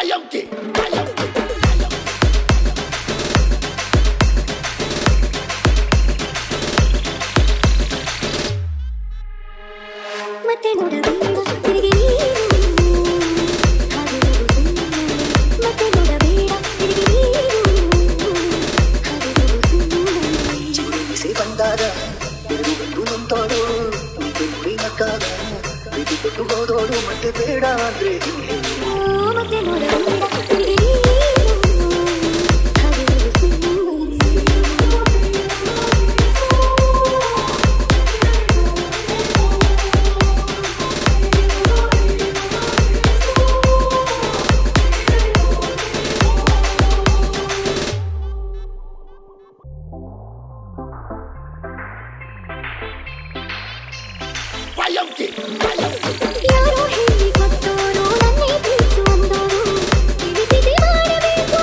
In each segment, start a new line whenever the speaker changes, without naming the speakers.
YmK.
Mathe Nodabeda Neenu, Mathe Nodabeda Neenu,
se bandada, tu nontodu, pinakaga, tu gododu Mathe Beda andre.
Mathe Nodabeda Neenu.
YmK.
ಯಾರೋ ಹೇಳಿ ಕೊಟ್ಟೋರು ನನ್ನೇ ಪ್ರೀತಿಸು ಅಂದೋರು ತಿಳಿದಿದೆ ಮಾಡಬೇಕು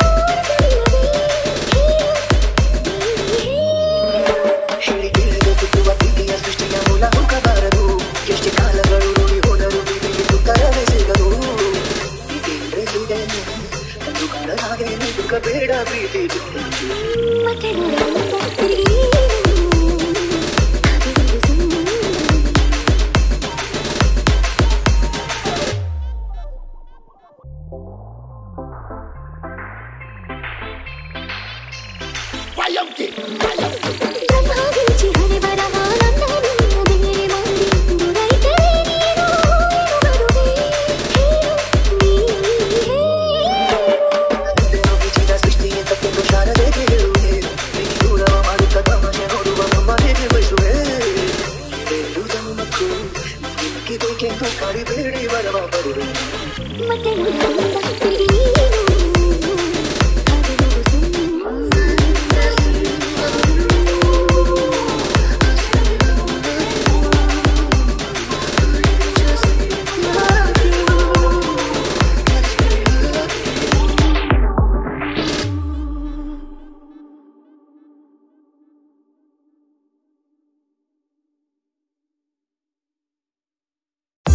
ಹೇಳಿ ಕೇಳದೆ ಕುಟ್ಟುವ ಪ್ರೀತಿಯ ಸೃಷ್ಟಿಯ ಮೂಲ ಹುಡುಕಬಾರದು. ಎಷ್ಟು ಕಾಲಗಳು ರೂಢಿ ಹೋದರು ಪ್ರೀತಿಗೆ ಉತ್ತರವೇ ಸಿಗದು. ಪ್ರೀತಿಂದ್ರೆ ಹೀಗೇನೆ ಕಂಡು ಕಾಣದ ಹಾಗೇನೆ ದುಃಖ ಬೇಡ ಪ್ರೀತಿ.
ಮತ್ತೆ ನೋಡೋಣ